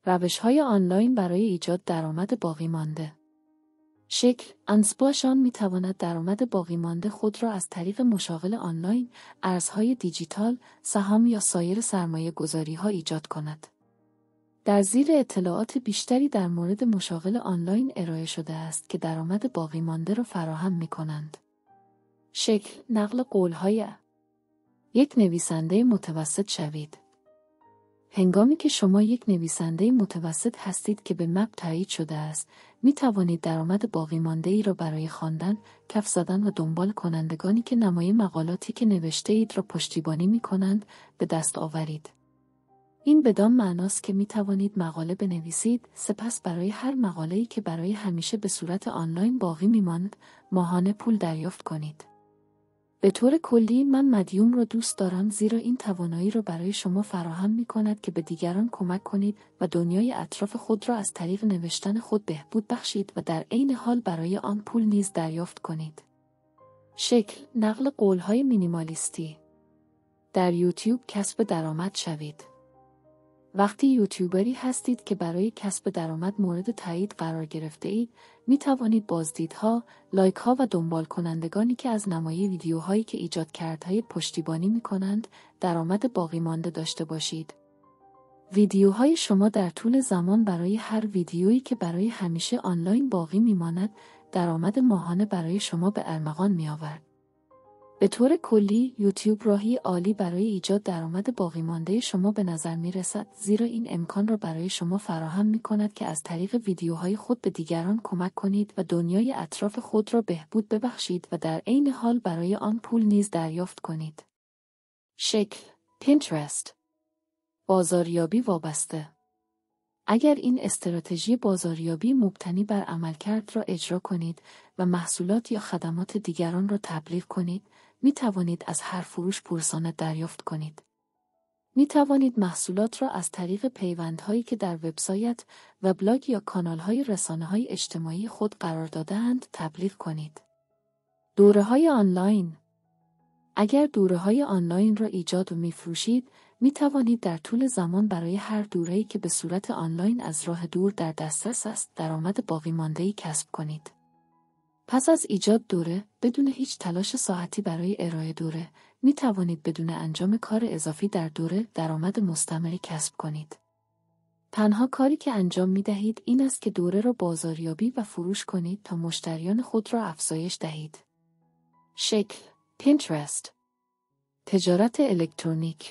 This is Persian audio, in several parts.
روش‌های آنلاین برای ایجاد درآمد باقی مانده. شکل: انسپاشان می‌تواند درآمد باقی مانده خود را از طریق مشاغل آنلاین، ارزهای دیجیتال، سهام یا سایر سرمایه‌گذاری‌ها ایجاد کند. در زیر اطلاعات بیشتری در مورد مشاغل آنلاین ارائه شده است که درآمد باقی مانده را فراهم می‌کنند. شکل: نقل قول‌های یک نویسنده متوسط شوید. هنگامی که شما یک نویسنده متوسط هستید که به مپ تایید شده است، می توانید درآمد باقی مانده ای را برای خواندن، کف زدن و دنبال کنندگانی که نمای مقالاتی که نوشته اید را پشتیبانی می کنند به دست آورید. این بدان معناست که می توانید مقاله بنویسید، سپس برای هر مقاله‌ای که برای همیشه به صورت آنلاین باقی می ماند، ماهانه پول دریافت کنید. به طور کلی من مدیوم را دوست دارم زیرا این توانایی را برای شما فراهم می کند که به دیگران کمک کنید و دنیای اطراف خود را از طریق نوشتن خود بهبود بخشید و در عین حال برای آن پول نیز دریافت کنید. شکل: نقل قول‌های مینیمالیستی. در یوتیوب کسب درآمد شوید. وقتی یوتیوبری هستید که برای کسب درآمد مورد تایید قرار گرفته اید، می توانید بازدیدها، لایک ها و دنبال کنندگانی که از نمای ویدیوهایی که ایجاد کرده‌اید پشتیبانی می کنند، درآمد باقی مانده داشته باشید. ویدیوهای شما در طول زمان برای هر ویدیویی که برای همیشه آنلاین باقی می ماند، درآمد ماهانه برای شما به ارمغان می آورد. به طور کلی، یوتیوب راهی عالی برای ایجاد درآمد باقی مانده شما به نظر می رسد، زیرا این امکان را برای شما فراهم می کند که از طریق ویدیوهای خود به دیگران کمک کنید و دنیای اطراف خود را بهبود ببخشید و در عین حال برای آن پول نیز دریافت کنید. شکل: پینترست. بازاریابی وابسته. اگر این استراتژی بازاریابی مبتنی بر عملکرد را اجرا کنید و محصولات یا خدمات دیگران را تبلیغ کنید، می توانید از هر فروش پورسانت دریافت کنید. می توانید محصولات را از طریق پیوندهایی که در وبسایت، وبلاگ یا کانال‌های رسانه‌های اجتماعی خود قرار داده‌اند تبلیغ کنید. دوره‌های آنلاین. اگر دوره‌های آنلاین را ایجاد و می‌فروشید، می توانید در طول زمان برای هر دوره‌ای که به صورت آنلاین از راه دور در دسترس است، درآمد باقی مانده‌ای کسب کنید. پس از ایجاد دوره، بدون هیچ تلاش ساعتی برای ارائه دوره، می توانید بدون انجام کار اضافی در دوره درآمد مستمری کسب کنید. تنها کاری که انجام می دهید این است که دوره را بازاریابی و فروش کنید تا مشتریان خود را افزایش دهید. شکل: پینترست. تجارت الکترونیک.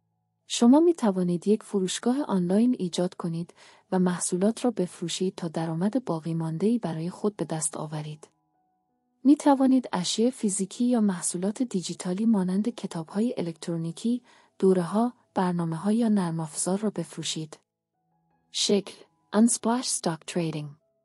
شما می توانید یک فروشگاه آنلاین ایجاد کنید و محصولات را بفروشید تا درآمد باقی مانده‌ای برای خود به دست آورید. می توانید اشیاء فیزیکی یا محصولات دیجیتالی مانند کتاب‌های الکترونیکی، دوره‌ها، برنامه‌ها یا نرم افزار را بفروشید. شکل: Unsplash Stock Trading.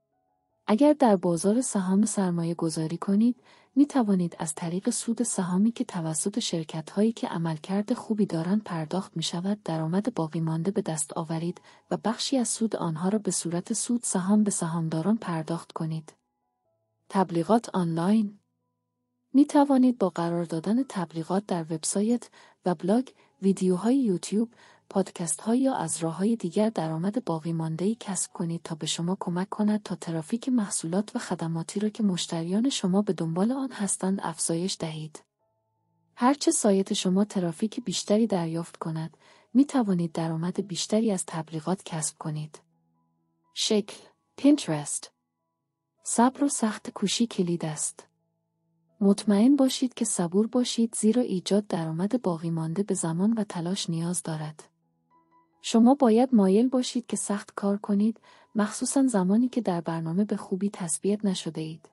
اگر در بازار سهام سرمایه گذاری کنید، می توانید از طریق سود سهامی که توسط شرکت‌هایی که عملکرد خوبی دارند پرداخت می شود درآمد باقی مانده به دست آورید و بخشی از سود آنها را به صورت سود سهام به سهامداران پرداخت کنید. تبلیغات آنلاین. می توانید با قرار دادن تبلیغات در وبسایت، وبلاگ، ویدیوهای یوتیوب، پادکست‌ها یا از راه‌های دیگر درآمد باقی مانده‌ای کسب کنید تا به شما کمک کند تا ترافیک محصولات و خدماتی را که مشتریان شما به دنبال آن هستند افزایش دهید. هرچه سایت شما ترافیک بیشتری دریافت کند، می توانید درآمد بیشتری از تبلیغات کسب کنید. شکل: پینترست. صبر و سخت کوشی کلید است. مطمئن باشید که صبور باشید زیرا ایجاد درآمد باقی مانده به زمان و تلاش نیاز دارد. شما باید مایل باشید که سخت کار کنید، مخصوصاً زمانی که در برنامه به خوبی تثبیت نشده اید.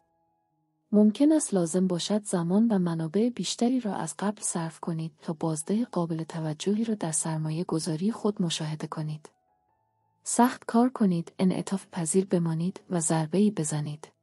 ممکن است لازم باشد زمان و منابع بیشتری را از قبل صرف کنید تا بازده قابل توجهی را در سرمایه گذاری خود مشاهده کنید. سخت کار کنید، انعطاف پذیر بمانید و ضربه‌ای بزنید.